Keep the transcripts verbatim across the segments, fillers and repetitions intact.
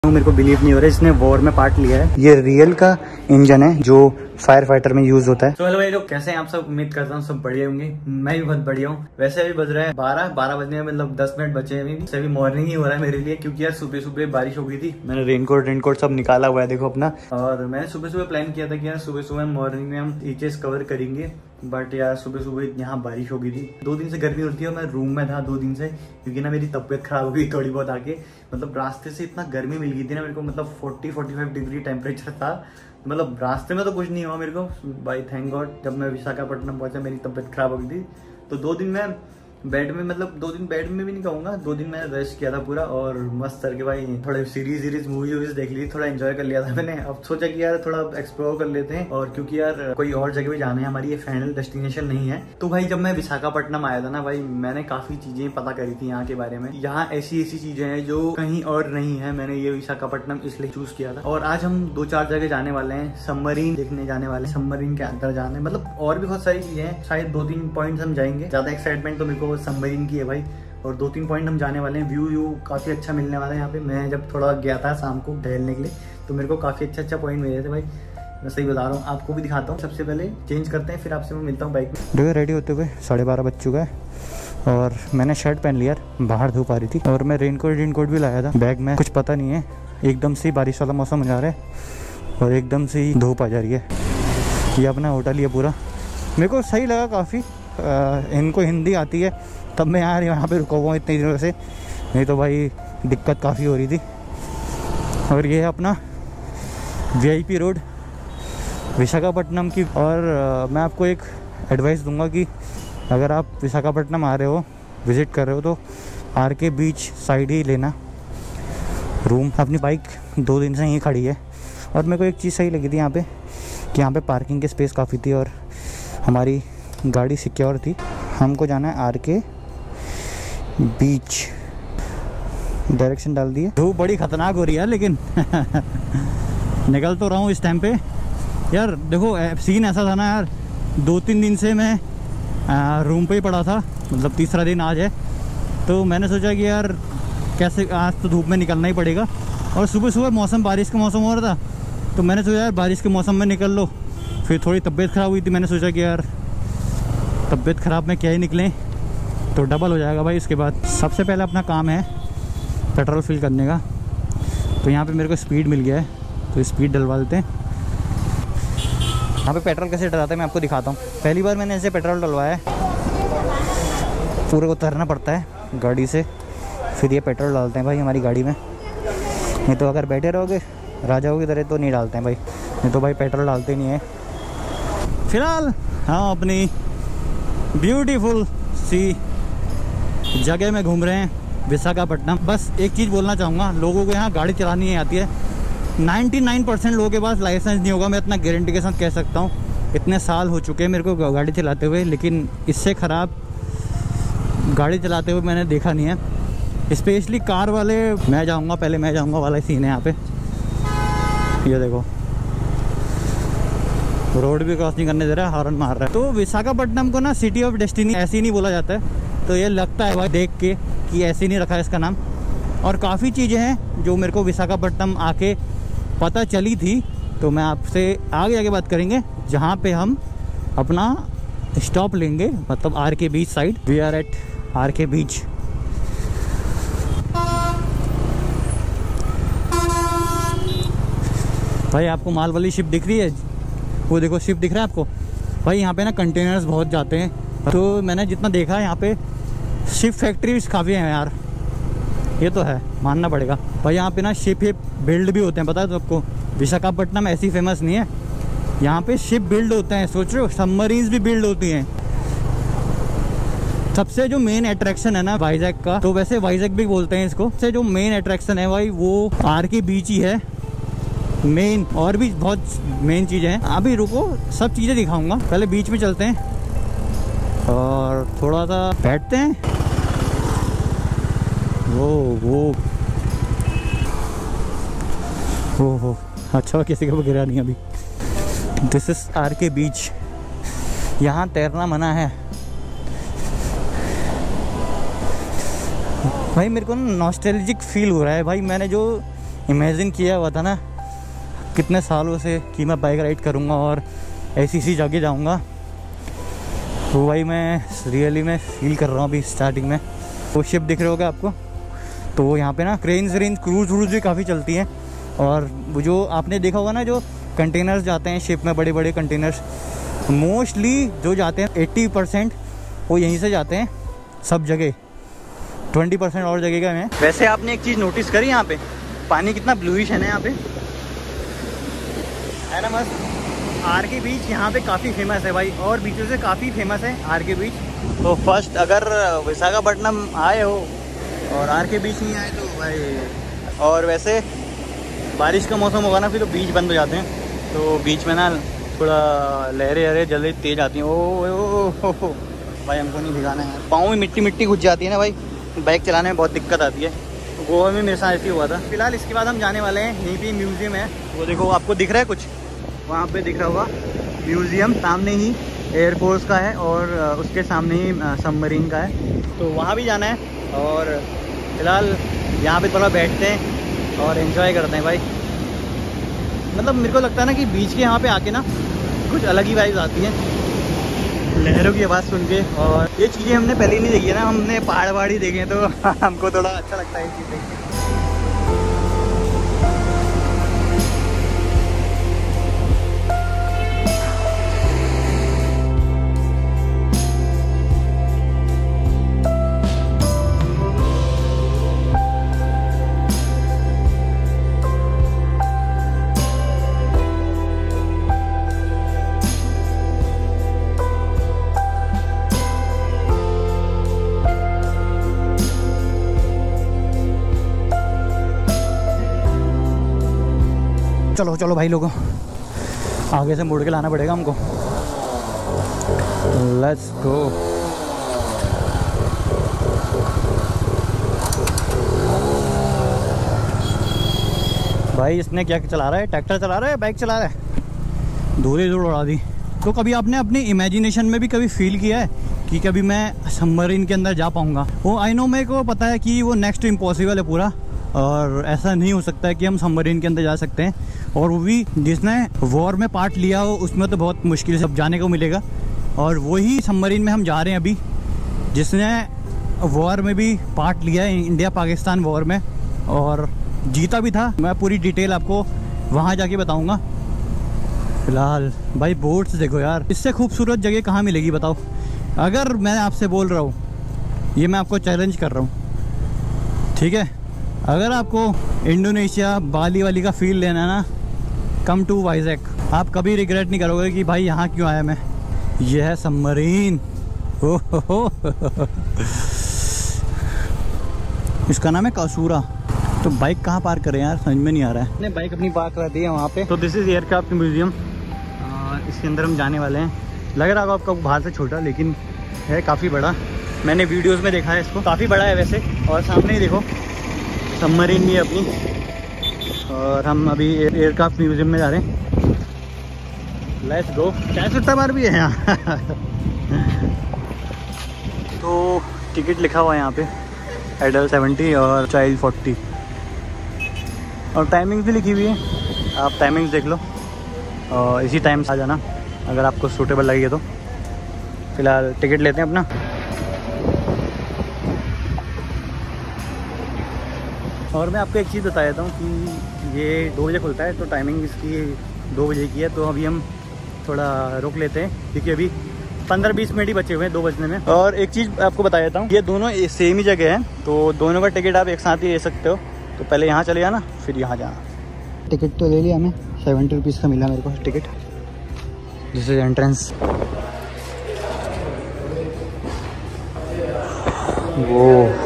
मेरे को बिलीव नहीं हो रहा है इसने वॉर में पार्ट लिया है। ये रियल का इंजन है जो फायर फाइटर में यूज होता है। तो हेलो भाई लोग, कैसे हैं आप सब? उम्मीद करता हूँ सब बढ़िया होंगे। मैं भी बहुत बढ़िया हूँ। वैसे अभी बज रहा है बारह बारह बजने में मतलब दस मिनट बचे हैं अभी। अभी मॉर्निंग ही हो रहा है मेरे लिए, क्योंकि यार सुबह सुबह बारिश हो गई थी। मैंने रेनकोट रेनकोट सब निकाला हुआ है देखो अपना। और मैंने सुबह सुबह प्लान किया था कि यार सुबह सुबह मॉर्निंग में हम ईचेस कवर करेंगे, बट यार सुबह सुबह यहाँ बारिश हो गई थी। दो दिन से गर्मी होती है, मैं रूम में था दो दिन से, क्योंकि ना मेरी तबियत खराब हो गई थोड़ी बहुत आके। मतलब रास्ते से इतना गर्मी मिल गई थी ना मेरे को, मतलब forty forty five degree temperature था। मतलब रास्ते में तो कुछ नहीं हुआ मेरे को भाई, थैंक गॉड। जब मैं विशाखापट्टनम पहुंचा मेरी तबियत खराब हो गई थी, तो दो दिन में बेड में, मतलब दो दिन बेड में भी नहीं कहूँगा, दो दिन मैंने रेस्ट किया था पूरा। और मस्त करके भाई थोड़े सीरीज सीरीज मूवी वूवीज देख ली, थोड़ा एंजॉय कर लिया था मैंने। अब सोचा कि यार थोड़ा एक्सप्लोर कर लेते हैं, और क्योंकि यार कोई और जगह भी जाना है, हमारी ये फाइनल डेस्टिनेशन नहीं है। तो भाई जब मैं विशाखापट्टनम आया था ना भाई, मैंने काफी चीजें पता करी थी यहाँ के बारे में। यहाँ ऐसी ऐसी चीजें हैं जो कहीं और नहीं है। मैंने ये विशाखापट्टनम इसलिए चूज किया था। और आज हम दो चार जगह जाने वाले हैं। सबमरीन देखने जाने वाले हैं, सबमरीन के अंदर जाने, मतलब और भी बहुत सारी चीजें हैं। शायद दो तीन पॉइंट हम जाएंगे। ज्यादा एक्साइटमेंट तो मेरे को सबमरीन की है भाई, और दो तीन पॉइंट हम जाने वाले हैं। व्यू व्यू काफी अच्छा मिलने वाला है यहाँ पे। मैं जब थोड़ा गया था शाम को टहलने के लिए, तो मेरे को काफी अच्छा अच्छा पॉइंट मिले थे भाई। मैं सही बता रहा हूँ, आपको भी दिखाता हूँ। सबसे पहले चेंज करते हैं, फिर आपसे मैं मिलता हूँ बाइक में। देखो रेडी होते हुए साढ़े बारह बज चुका है, और मैंने शर्ट पहन लिया, बाहर धूप आ रही थी। और मैं रेनकोट रेनकोट भी लाया था बैग में। कुछ पता नहीं है, एकदम से बारिश वाला मौसम हो जा रहा है और एकदम से ही धूप आ जा रही है। ये अपना होटल ही है पूरा। मेरे को सही लगा काफ़ी। इनको हिंदी आती है, तब मैं यार यहाँ पे रुका हुआ हूँ इतने दिनों से, नहीं तो भाई दिक्कत काफ़ी हो रही थी। और ये है अपना वीआईपी रोड विशाखापट्टनम की। और आ, मैं आपको एक एडवाइस दूंगा कि अगर आप विशाखापट्टनम आ रहे हो, विज़िट कर रहे हो, तो आर के बीच साइड ही लेना रूम। अपनी बाइक दो दिन से यहीं खड़ी है। और मेरे को एक चीज़ सही लगी थी यहाँ पे, कि यहाँ पे पार्किंग की स्पेस काफ़ी थी और हमारी गाड़ी सिक्योर थी। हमको जाना है आर के बीच। डायरेक्शन डाल दी है। धूप बड़ी ख़तरनाक हो रही है, लेकिन निकल तो रहा हूँ इस टाइम पे। यार देखो सीन ऐसा था ना यार, दो तीन दिन से मैं आ, रूम पे ही पड़ा था, मतलब तीसरा दिन आज है। तो मैंने सोचा कि यार कैसे आज तो धूप में निकलना ही पड़ेगा। और सुबह सुबह मौसम बारिश का मौसम हो रहा था, तो मैंने सोचा यार बारिश के मौसम में निकल लो। फिर थोड़ी तबीयत ख़राब हुई थी, मैंने सोचा कि यार तबीयत ख़राब में क्या ही निकलें, तो डबल हो जाएगा भाई। उसके बाद सबसे पहले अपना काम है पेट्रोल फिल करने का। तो यहाँ पे मेरे को स्पीड मिल गया है, तो स्पीड डलवा देते हैं। यहाँ पे पेट्रोल कैसे डलवाते हैं मैं आपको दिखाता हूँ। पहली बार मैंने ऐसे पेट्रोल डलवाया है, पूरे को उतरना पड़ता है गाड़ी से, फिर ये पेट्रोल डालते हैं भाई हमारी गाड़ी में। नहीं तो अगर बैठे रहोगे राजाओं की तरह तो नहीं डालते हैं भाई, नहीं तो भाई पेट्रोल डालते नहीं है। फिलहाल हम अपनी ब्यूटीफुल सी जगह में घूम रहे हैं विशाखापट्टनम। बस एक चीज़ बोलना चाहूँगा, लोगों को यहाँ गाड़ी चलानी नहीं आती है। निन्यानवे परसेंट लोगों के पास लाइसेंस नहीं होगा, मैं इतना गारंटी के साथ कह सकता हूँ। इतने साल हो चुके हैं मेरे को गाड़ी चलाते हुए, लेकिन इससे ख़राब गाड़ी चलाते हुए मैंने देखा नहीं है। स्पेशली कार वाले, मैं जाऊँगा पहले मैं जाऊँगा वाला सीन है यहाँ पे। ये देखो रोड भी क्रॉस नहीं करने दे रहा है, हॉर्न मार रहा है। तो विशाखापट्टनम को ना सिटी ऑफ डेस्टिनी ऐसे ही नहीं बोला जाता है, तो ये लगता है भाई देख के कि ऐसे नहीं रखा है इसका नाम। और काफ़ी चीज़ें हैं जो मेरे को विशाखापट्टनम आके पता चली थी, तो मैं आपसे आगे आगे बात करेंगे, जहाँ पे हम अपना स्टॉप लेंगे, मतलब R K beach side. We are at R K beach. भाई आपको माल वाली शिप दिख रही है, वो देखो शिप दिख रहा है आपको भाई। यहाँ पे ना कंटेनर्स बहुत जाते हैं, तो मैंने जितना देखा है यहाँ पे शिप फैक्ट्रीज काफ़ी हैं यार, ये तो है मानना पड़ेगा भाई। यहाँ पे ना शिप बिल्ड भी होते हैं, पता है तो आपको। विशाखापट्टनम ऐसी फेमस नहीं है, यहाँ पे शिप बिल्ड होते हैं। सोच रहे हो, सबमरीन्स भी बिल्ड होती हैं। सबसे जो मेन अट्रैक्शन है ना वाइजैक का, तो वैसे वाइजैक भी बोलते हैं इसको, सबसे जो मेन अट्रैक्शन है भाई वो आर के बीच ही है मेन। और भी बहुत मेन चीज़ें हैं, अभी रुको सब चीज़ें दिखाऊंगा। पहले बीच में चलते हैं और थोड़ा सा बैठते हैं। वो वो वो हो अच्छा, किसी का गिरा नहीं अभी। दिस इज आर के बीच। यहाँ तैरना मना है भाई। मेरे को ना नॉस्टैल्जिक फील हो रहा है भाई। मैंने जो इमेजिन किया हुआ था ना कितने सालों से कि मैं बाइक राइड करूँगा और ऐसी सी जगह जाऊँगा, तो भाई मैं रियली में फील कर रहा हूँ अभी स्टार्टिंग में। वो शिप दिख रहे होगा आपको, तो यहाँ पे ना क्रेन्स व्रेन्स क्रूज व्रूज भी काफ़ी चलती हैं। और वो जो आपने देखा होगा ना, जो कंटेनर्स जाते हैं शिप में, बड़े बड़े कंटेनर्स मोस्टली जो जाते हैं अस्सी परसेंट वो यहीं से जाते हैं सब जगह, बीस परसेंट और जगह का है। वैसे आपने एक चीज़ नोटिस करी, यहाँ पे पानी कितना ब्लूइश है ना यहाँ पे, है ना मस्त। आर के बीच यहाँ पे काफ़ी फेमस है भाई, और बीचों से काफ़ी फेमस है आर के बीच। तो फर्स्ट अगर विशाखापट्टनम आए हो और आर के बीच नहीं आए तो भाई, और वैसे बारिश का मौसम होगा ना फिर तो बीच बंद हो जाते हैं, तो बीच में ना थोड़ा लहरें लहरें जल्दी तेज आती हैं। ओ, ओ, ओ, ओ, ओ भाई हमको नहीं भिगाना है, पाँव में मिट्टी मिट्टी घुस जाती है ना भाई, बाइक चलाने में बहुत दिक्कत आती है। तो गोवा में मेरे साथ ऐसे हुआ था। फिलहाल इसके बाद हम जाने वाले हैं, यहीं पे म्यूज़ियम है, वो देखो आपको दिख रहा है कुछ, वहाँ पे दिख रहा होगा म्यूज़ियम, सामने ही एयरफोर्स का है और उसके सामने ही सबमरीन का है, तो वहाँ भी जाना है। और फिलहाल यहाँ पे थोड़ा बैठते हैं और एंजॉय करते हैं भाई। मतलब मेरे को लगता है ना कि बीच के यहाँ पे आके ना कुछ अलग ही वाइब्स आती हैं, लहरों की आवाज़ सुन के। और ये चीज़ें हमने पहले ही नहीं देखी है ना, हमने पहाड़ वहाड़ ही देखे हैं, तो हमको थोड़ा अच्छा लगता है ये चीज़ देख के। चलो चलो भाई लोगों, आगे से मुड़ के लाना पड़ेगा हमको। Let's go. भाई इसने क्या चला रहा है, ट्रैक्टर चला रहा है, बाइक चला रहा है, धूल ही धूल उड़ा दी। तो कभी आपने अपने इमेजिनेशन में भी कभी फील किया है कि कभी मैं सबमरीन के अंदर जा पाऊंगा? वो आई नो, मेरे को पता है कि वो नेक्स्ट इम्पॉसिबल है पूरा, और ऐसा नहीं हो सकता है कि हम सबमरीन के अंदर जा सकते हैं, और वो भी जिसने वॉर में पार्ट लिया हो उसमें तो बहुत मुश्किल से जाने को मिलेगा। और वही सबमरीन में हम जा रहे हैं अभी, जिसने वॉर में भी पार्ट लिया है, इंडिया पाकिस्तान वॉर में, और जीता भी था। मैं पूरी डिटेल आपको वहाँ जाके बताऊँगा। फिलहाल भाई बोट्स देखो यार, इससे खूबसूरत जगह कहाँ मिलेगी बताओ। अगर मैं आपसे बोल रहा हूँ, ये मैं आपको चैलेंज कर रहा हूँ, ठीक है, अगर आपको इंडोनेशिया बाली वाली का फील लेना है ना, कम टू वाइजैक। आप कभी रिग्रेट नहीं करोगे कि भाई यहाँ क्यों आया मैं। ये है सबमरीन, हो हो हो। इसका नाम है कासूरा। तो बाइक कहाँ पार्क करें यार, समझ में नहीं आ रहा है। मैंने बाइक अपनी पार्क कर दी है वहाँ पे। तो दिस इज़ एयरक्राफ्ट म्यूजियम, इसके अंदर हम जाने वाले हैं। लग रहा होगा आपका बाहर से छोटा, लेकिन है काफ़ी बड़ा। मैंने वीडियोस में देखा है इसको, काफ़ी बड़ा है वैसे। और सामने ही देखो सबमरीन भी है अपनी, और हम अभी एयरक्राफ्ट म्यूजियम में जा रहे हैं। Let's go. चाय सुट्टा बार भी है यहाँ। तो टिकट लिखा हुआ है यहाँ पे, एडल्ट सेवेंटी और चाइल्ड फोर्टी, और टाइमिंग भी लिखी हुई है, आप टाइमिंग्स देख लो और इसी टाइम से आ जाना अगर आपको सूटेबल लगेगा तो। फिलहाल टिकट लेते हैं अपना। और मैं आपको एक चीज़ बता देता हूँ कि ये दो बजे खुलता है, तो टाइमिंग इसकी दो बजे की है। तो अभी हम थोड़ा रुक लेते हैं, क्योंकि अभी पंद्रह बीस मिनट ही बचे हुए हैं दो बजने में। और एक चीज़ आपको बता देता हूँ, ये दोनों सेम ही जगह है, तो दोनों का टिकट आप एक साथ ही ले सकते हो। तो पहले यहाँ चले जाना, फिर यहाँ जाना। टिकट तो ले लिया हमें, सेवेंटी रुपीज़ का मिला मेरे को टिकट। This is entrance. वो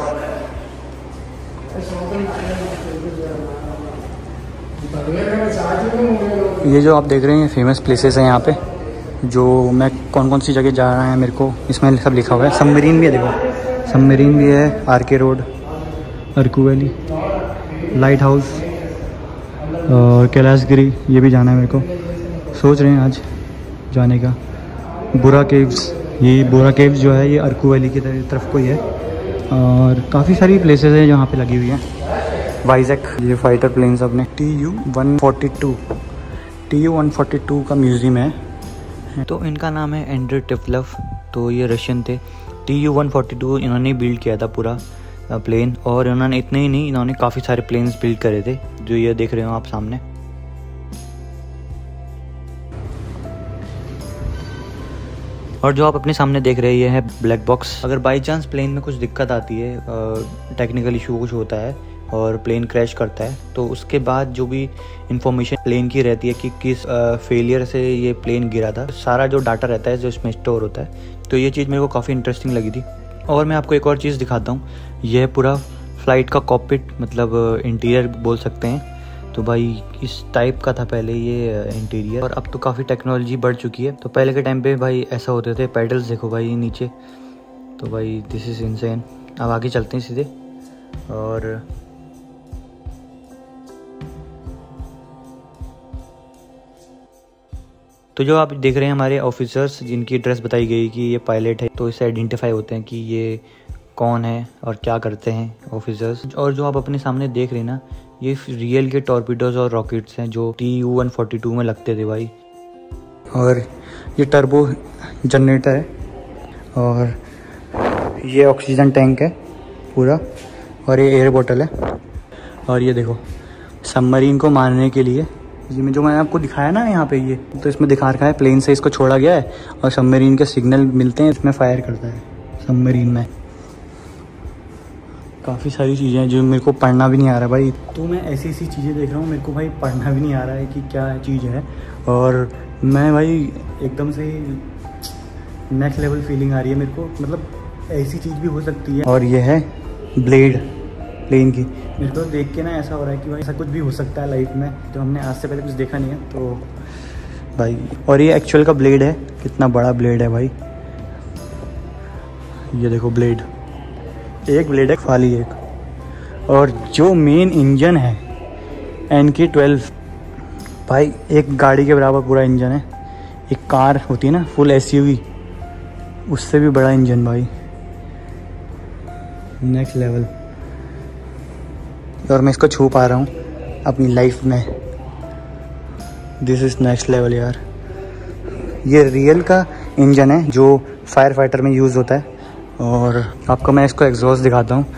ये जो आप देख रहे हैं फेमस प्लेसेस हैं यहाँ पे, जो मैं कौन कौन सी जगह जा रहा है मेरे को इसमें सब लिखा हुआ है। सबमरीन भी है, देखो सबमरीन भी है, R K road, Araku valley, light house और कैलाशगिरी, ये भी जाना है मेरे को। सोच रहे हैं आज जाने का। बुरा केव्स, ये बुरा केव्स जो है ये अरकू वैली की तरफ को ही है, और काफ़ी सारी प्लेसेस हैं जहाँ पे लगी हुई हैं। वाइजैक। ये फाइटर प्लेन्स अपने T U one forty two T U one forty two का म्यूजियम है। तो इनका नाम है एंड्रे टिफलव। तो ये रशियन थे। T U one forty two इन्होंने बिल्ड किया था पूरा प्लेन, और इन्होंने इतने ही नहीं, इन्होंने काफ़ी सारे प्लेन्स बिल्ड करे थे जो ये देख रहे हो आप सामने। और जो आप अपने सामने देख रहे हैं ये है ब्लैक बॉक्स। अगर बाई चांस प्लेन में कुछ दिक्कत आती है, टेक्निकल इशू कुछ होता है और प्लेन क्रैश करता है, तो उसके बाद जो भी इंफॉर्मेशन प्लेन की रहती है कि किस फेलियर से ये प्लेन गिरा था, सारा जो डाटा रहता है जो इसमें स्टोर होता है। तो ये चीज़ मेरे को काफ़ी इंटरेस्टिंग लगी थी। और मैं आपको एक और चीज़ दिखाता हूँ। यह पूरा फ्लाइट का कॉकपिट मतलब इंटीरियर बोल सकते हैं। तो भाई इस टाइप का था पहले ये इंटीरियर, और अब तो काफ़ी टेक्नोलॉजी बढ़ चुकी है। तो पहले के टाइम पे भाई ऐसा होते थे। पैडल्स देखो भाई नीचे। तो भाई दिस इज़ इनसेन। अब आगे चलते हैं सीधे। और तो जो आप देख रहे हैं हमारे ऑफिसर्स जिनकी ड्रेस बताई गई कि ये पायलट है, तो इससे आइडेंटिफाई होते हैं कि ये कौन है और क्या करते हैं ऑफिसर्स। और जो आप अपने सामने देख रहे हैं ना, ये रियल के टॉर्पीडोज और रॉकेट्स हैं जो T U one forty two में लगते थे भाई। और ये टर्बो जनरेटर है, और ये ऑक्सीजन टैंक है पूरा, और ये एयर बोतल है। और ये देखो सबमरीन को मारने के लिए ये में जो मैंने आपको दिखाया ना यहाँ पे, ये तो इसमें दिखा रखा है प्लेन से इसको छोड़ा गया है और सबमरीन के सिग्नल मिलते हैं, इसमें फायर करता है सबमरीन में। काफ़ी सारी चीज़ें हैं जो मेरे को पढ़ना भी नहीं आ रहा भाई। तो मैं ऐसी ऐसी चीज़ें देख रहा हूँ, मेरे को भाई पढ़ना भी नहीं आ रहा है कि क्या चीज़ है। और मैं भाई एकदम से नेक्स्ट लेवल फीलिंग आ रही है मेरे को, मतलब ऐसी चीज़ भी हो सकती है। और ये है ब्लेड प्लेन की। मेरे को देख के ना ऐसा हो रहा है कि भाई ऐसा कुछ भी हो सकता है लाइफ में, तो हमने आज से पहले कुछ देखा नहीं है। तो भाई और ये एक्चुअल का ब्लेड है, कितना बड़ा ब्लेड है भाई। ये देखो ब्लेड, एक ब्लेड है खाली एक। और जो मेन इंजन है एन के ट्वेल्व भाई, एक गाड़ी के बराबर पूरा इंजन है। एक कार होती है ना फुल एस यू वी, उससे भी बड़ा इंजन भाई, नेक्स्ट लेवल। और मैं इसको छू पा रहा हूँ अपनी लाइफ में। दिस इज़ नेक्स्ट लेवल यार। ये रियल का इंजन है जो फायर फाइटर में यूज़ होता है। और आपको मैं इसको एग्जॉस्ट दिखाता हूँ।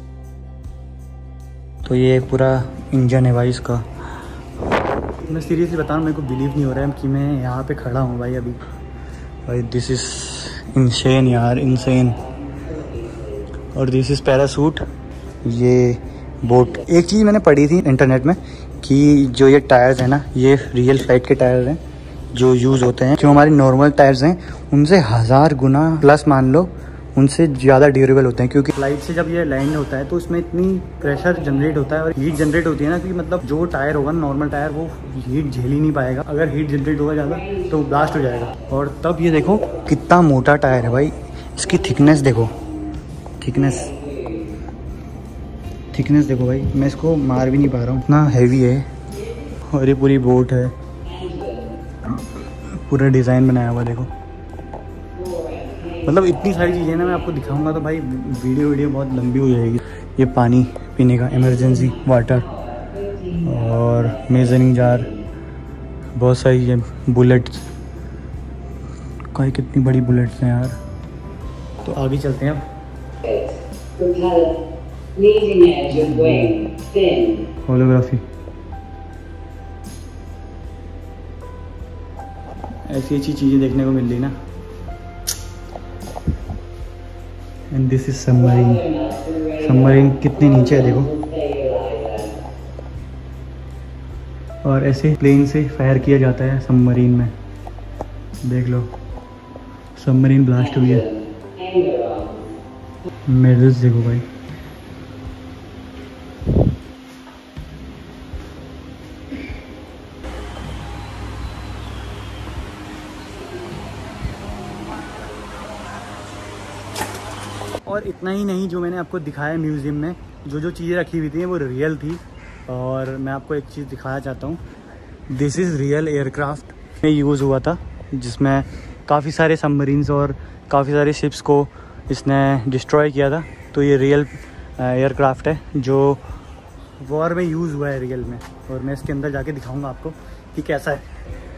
तो ये पूरा इंजन है भाई इसका। मैं सीरियसली बता रहा हूँ, मेरे को बिलीव नहीं हो रहा है कि मैं यहाँ पे खड़ा हूँ भाई अभी। भाई दिस इज़ इनसेन यार, इनसेन। और दिस इज़ पैरासूट। ये बोट। एक चीज़ मैंने पढ़ी थी इंटरनेट में कि जो ये टायर्स हैं ना, ये रियल फ्लाइट के टायर्स हैं जो यूज़ होते हैं। जो हमारे नॉर्मल टायर्स हैं उनसे हज़ार गुना प्लस मान लो उनसे ज़्यादा ड्यूरेबल होते हैं, क्योंकि फ्लाइट से जब ये लैंड होता है तो उसमें इतनी प्रेशर जनरेट होता है और हीट जनरेट होती है ना कि मतलब जो टायर होगा नॉर्मल टायर वो हीट झेल ही नहीं पाएगा। अगर हीट जनरेट होगा ज़्यादा तो ब्लास्ट हो जाएगा। और तब ये देखो कितना मोटा टायर है भाई। इसकी थिकनेस देखो, थिकनेस थिकनेस देखो भाई। मैं इसको मार भी नहीं पा रहा हूँ, इतना हैवी है। और ये पूरी बोट है, पूरा डिज़ाइन बनाया हुआ देखो। मतलब इतनी सारी चीज़ें ना मैं आपको दिखाऊंगा तो भाई वीडियो वीडियो बहुत लंबी हो जाएगी। ये पानी पीने का इमरजेंसी वाटर, और मेजरिंग जार, बहुत सारी ये बुलेट्स। कई कितनी बड़ी बुलेट्स हैं यार। तो आगे चलते हैं अब। होलोग्राफी, ऐसी अच्छी चीज़ें देखने को मिल रही ना। And this is submarine. Submarine कितने नीचे है देखो। और ऐसे प्लेन से फायर किया जाता है सबमरीन में, देख लो। सबमरीन ब्लास्ट हुई है। मेडल्स देखो भाई। और इतना ही नहीं, जो मैंने आपको दिखाया म्यूज़ियम में जो जो चीज़ें रखी हुई थी वो रियल थी। और मैं आपको एक चीज़ दिखाना चाहता हूँ। दिस इज़ रियल एयरक्राफ्ट में यूज़ हुआ था, जिसमें काफ़ी सारे सबमरीन्स और काफ़ी सारे शिप्स को इसने डिस्ट्रॉय किया था। तो ये रियल एयरक्राफ्ट है जो वॉर में यूज़ हुआ है रियल में, और मैं इसके अंदर जाके दिखाऊंगा आपको कि कैसा है।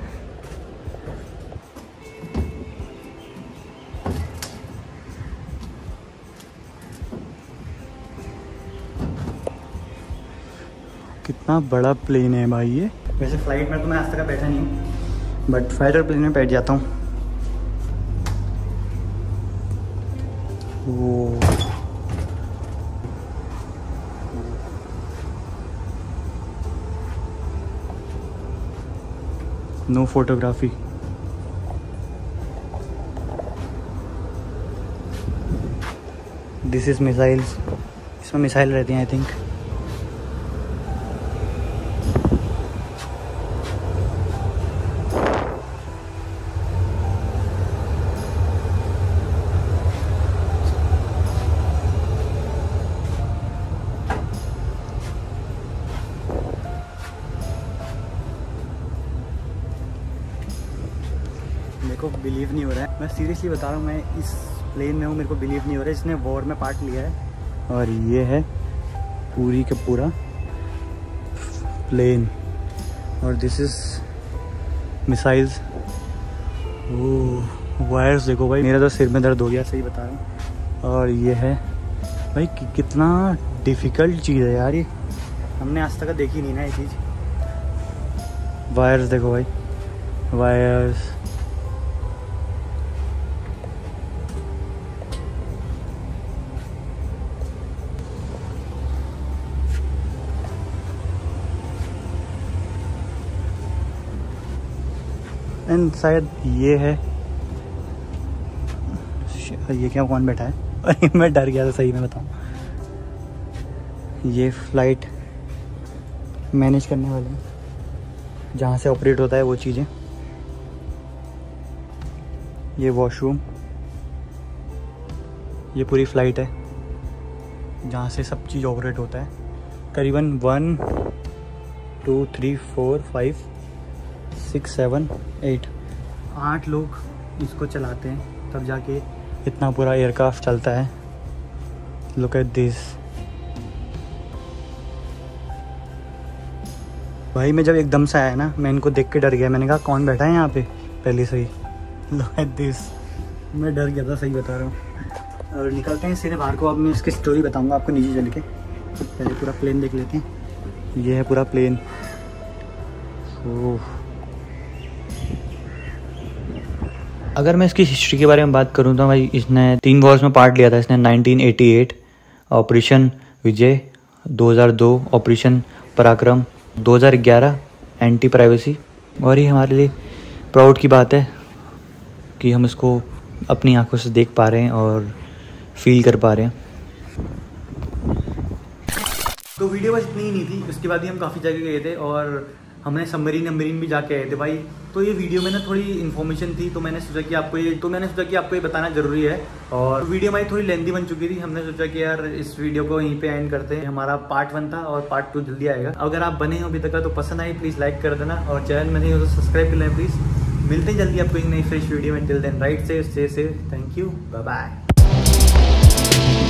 कितना बड़ा प्लेन है भाई ये। वैसे फ्लाइट में तो मैं आज तक बैठा नहीं हूँ, बट फाइटर प्लेन में बैठ जाता हूँ। वो no photography. This is missiles, इसमें मिसाइल रहती हैं आई थिंक। मेरे को बिलीव नहीं हो रहा है, मैं सीरियसली बता रहा हूँ, मैं इस प्लेन में हूँ, मेरे को बिलीव नहीं हो रहा है। इसने वॉर में पार्ट लिया है और ये है पूरी का पूरा प्लेन, और this is missiles. Oh wires देखो भाई, मेरा तो सिर में दर्द हो गया, सही बता रहा हूँ। और ये है भाई कि, कितना डिफ़िकल्ट चीज़ है यार ये, हमने आज तक देखी नहीं ना ये चीज़। वायर्स देखो भाई, वायर्स। एंड शायद ये है, ये क्या कौन बैठा है? अरे मैं डर गया था सही में बताऊं। ये फ्लाइट मैनेज करने वाले हैं, जहाँ से ऑपरेट होता है वो चीज़ें। ये वॉशरूम, ये पूरी फ्लाइट है जहाँ से सब चीज़ ऑपरेट होता है। करीबन one two three four five six seven eight आठ लोग इसको चलाते हैं, तब जाके इतना पूरा एयरक्राफ्ट चलता है। लुक एट दिस भाई, मैं जब एकदम से आया ना, मैं इनको देख के डर गया। मैंने कहा कौन बैठा है यहाँ पे पहले से ही। लुक एट दिस, मैं डर गया था, सही बता रहा हूँ। और निकलते हैं सीधे बाहर को। अब मैं इसकी स्टोरी बताऊँगा आपको नीचे चल के। पहले पूरा प्लेन देख लेते हैं। ये है पूरा प्लेन। ओह, अगर मैं इसकी हिस्ट्री के बारे में बात करूं तो भाई इसने तीन वॉर्स में पार्ट लिया था। इसने nineteen eighty eight operation Vijay, दो हज़ार दो ऑपरेशन पराक्रम, दो हज़ार ग्यारह एंटी प्राइवेसी। और ये हमारे लिए प्राउड की बात है कि हम इसको अपनी आंखों से देख पा रहे हैं और फील कर पा रहे हैं। तो वीडियो बस इतनी ही नहीं थी, उसके बाद ही हम काफ़ी जगह गए थे और हमने सबमरीन नंबरीन भी जाके आए थे भाई। तो ये वीडियो में ना थोड़ी इन्फॉर्मेशन थी, तो मैंने सोचा कि आपको ये तो मैंने सोचा कि आपको ये बताना जरूरी है। और वीडियो हमारी थोड़ी लेंथी बन चुकी थी, हमने सोचा कि यार इस वीडियो को यहीं पे एंड करते हैं। हमारा पार्ट वन था और पार्ट टू जल्दी आएगा। अगर आप बने हो अभी तक तो पसंद आई प्लीज़ लाइक कर देना, और चैनल में नहीं हो तो सब्सक्राइब कर लेना प्लीज़। मिलते हैं जल्दी आपको एक नई फ्रेश वीडियो में। टिल देन राइट से stay safe, thank you, bye bye.